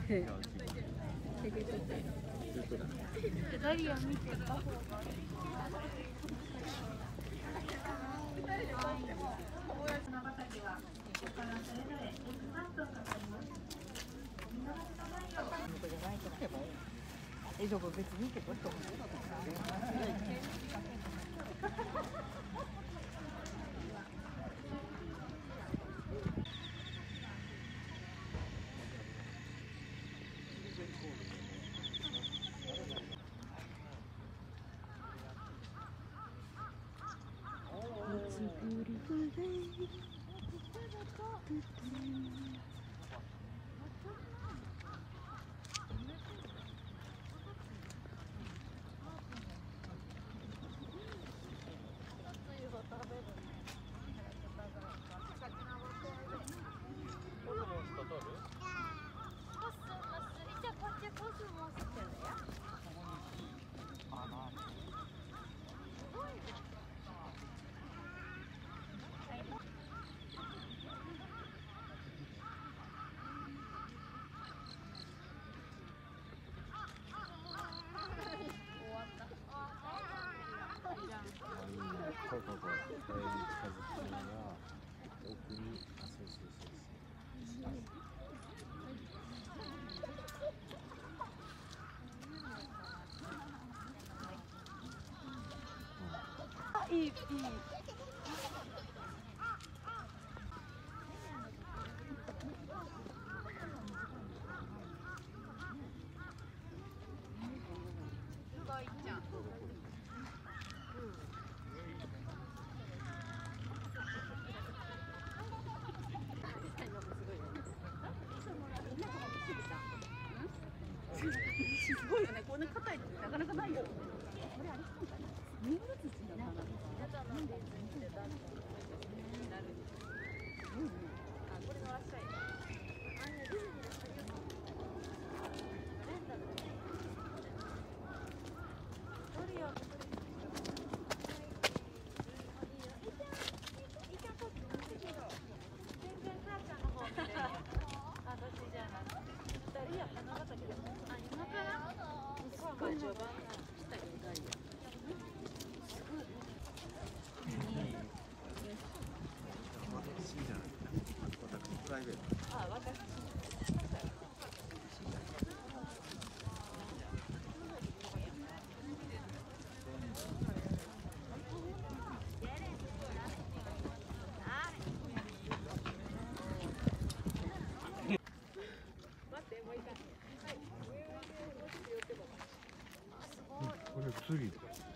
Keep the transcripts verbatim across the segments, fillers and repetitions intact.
ダリア見てた方がえ、でも別にいいけどと思う。 そうそうそう、これに近づきながら奥に、あ、そうそうそうあ、いいいい。すごいよね、こんな硬いのなかなかないよ。これあれそうかな。ミング土だな。これのらっしゃい。 プライベート。 あ、私。 これ薬。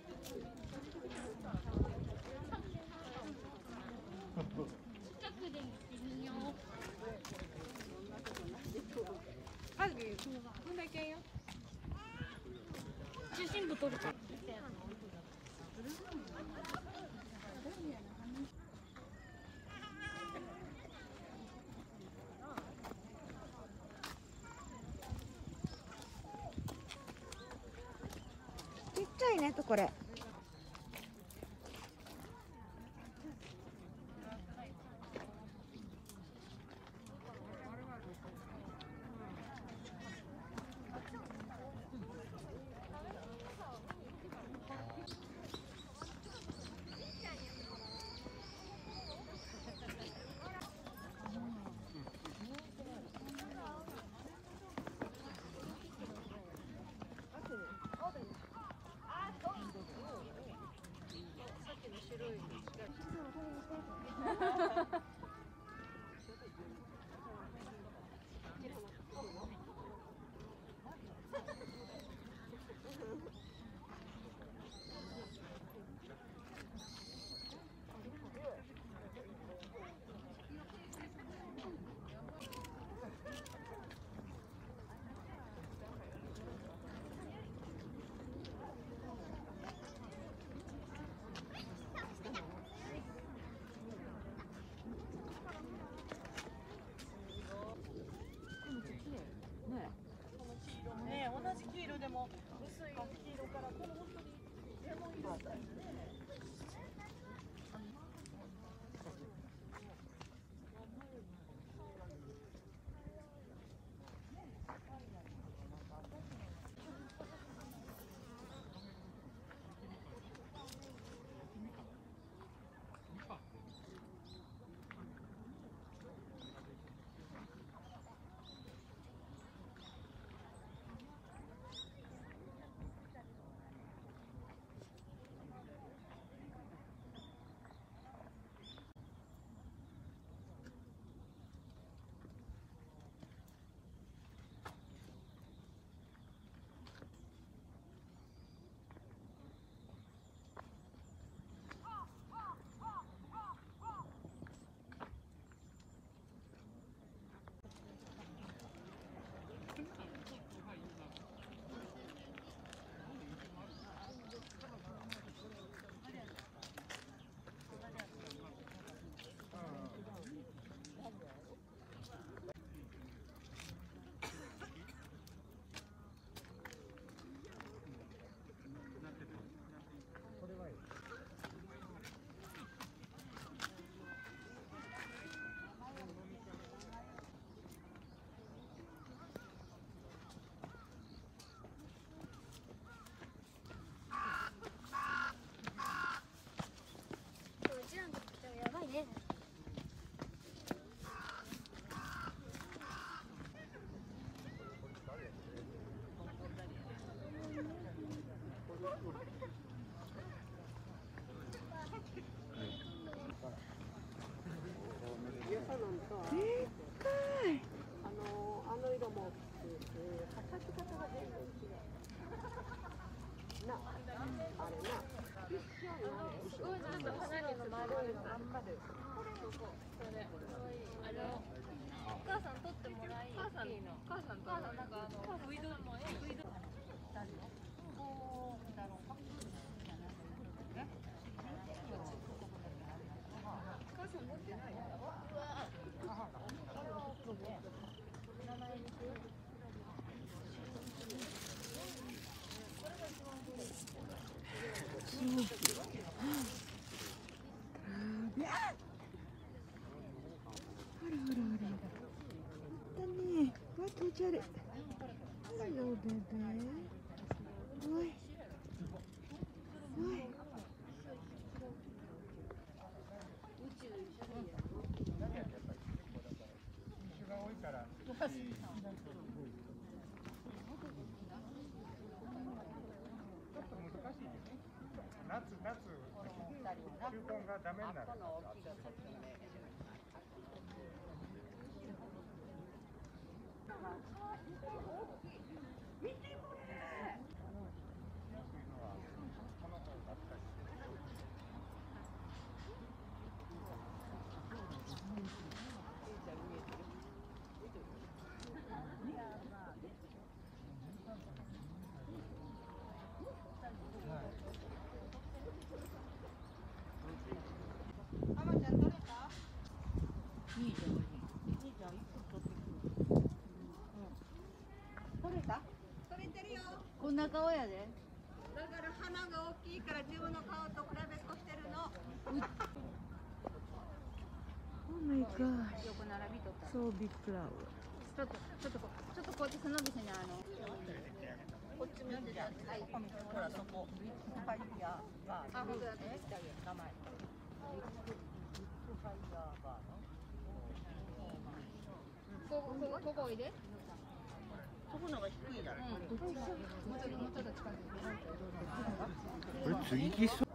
近くで見てみよう。中心部取るから。 ちっちゃいねとこれ。ね、同じ黄色でも薄い黄色からこの本当にレモン色だよね。 あのあの色も咲き方が全然違う。な、あれな。 すごいなんか花にの丸いのまんまで。それ。あのお母さん撮ってもらい。母さんいいの。母さん母さんなんかあのフィードもフィード。 Hello, baby. Oi. Oi. 夏、夏、球根がダメになる。 こんな顔やで。 だから鼻が大きいから自分の顔と比べっこしてるの。 Oh my gosh. So big flower. ちょっとちょっとこちょっとこっち背伸びせねあの。 こっち見てじゃん。はい。ほらそこ。ファイヤーバー。あ、本当だ。名前。ファイヤーバーの。 こここここおいで。 そこの方が低いじゃない。 もうちょっともうちょっと近くに。 これ継ぎ木そう。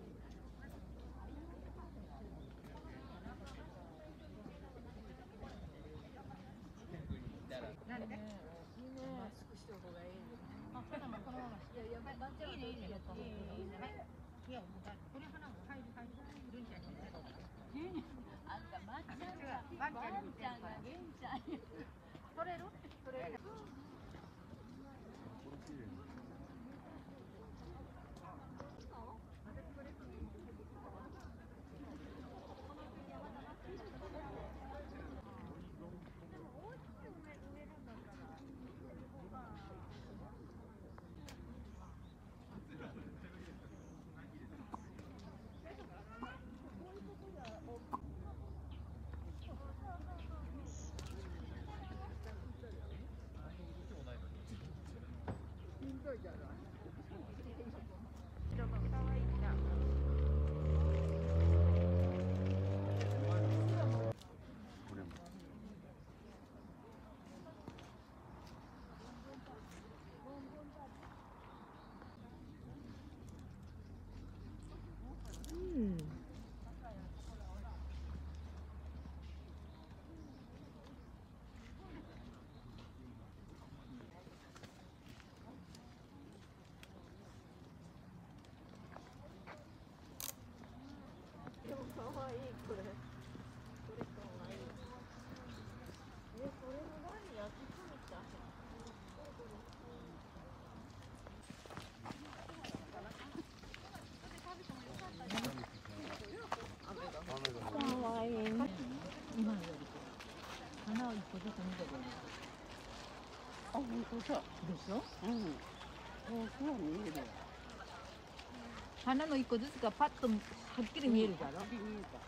あ、本当そう。 でしょ？ うん。そうそう見える。 花の一個ずつがパッとはっきり見えるだろ。 はっきり見えた。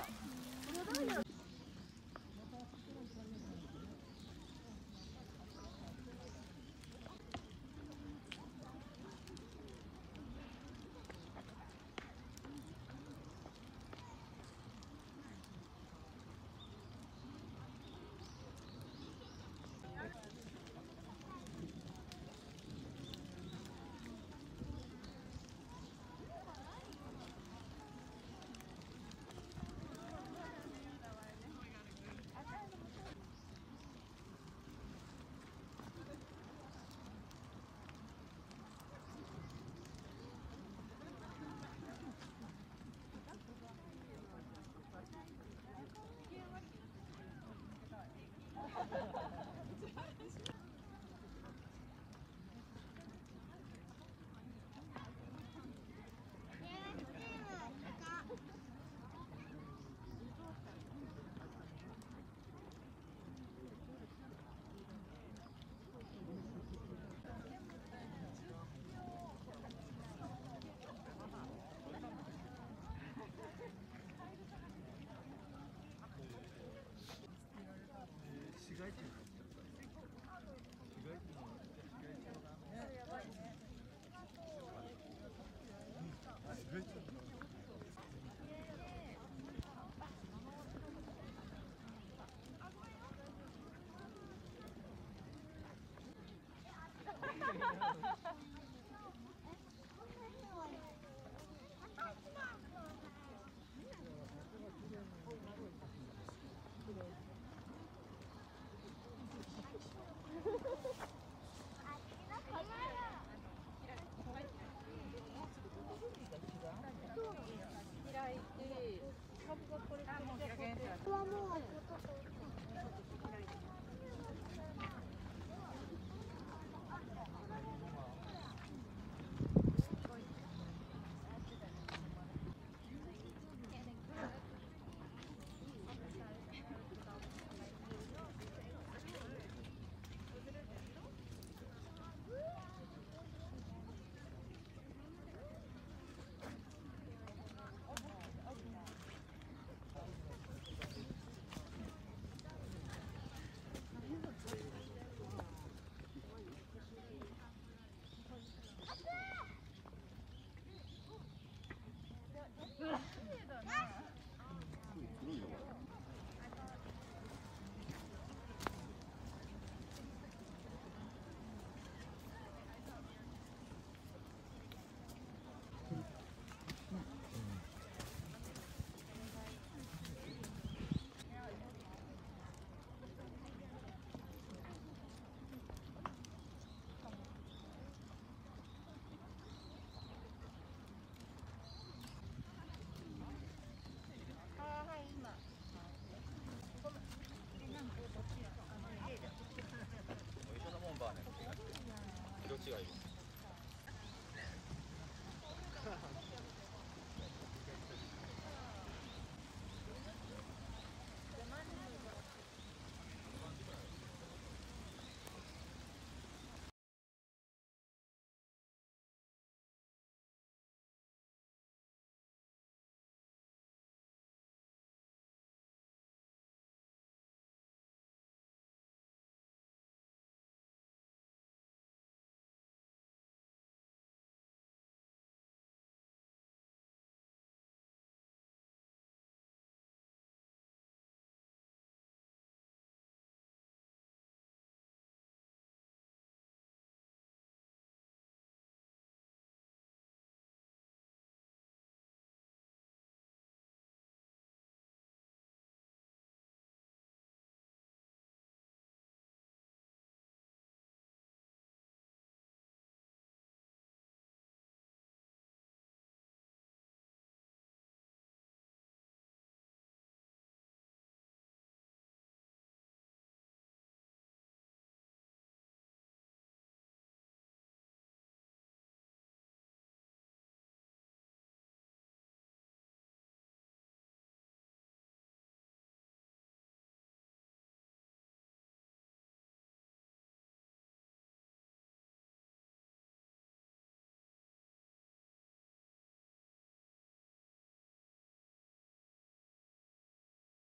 開いて、株がこれこれはもう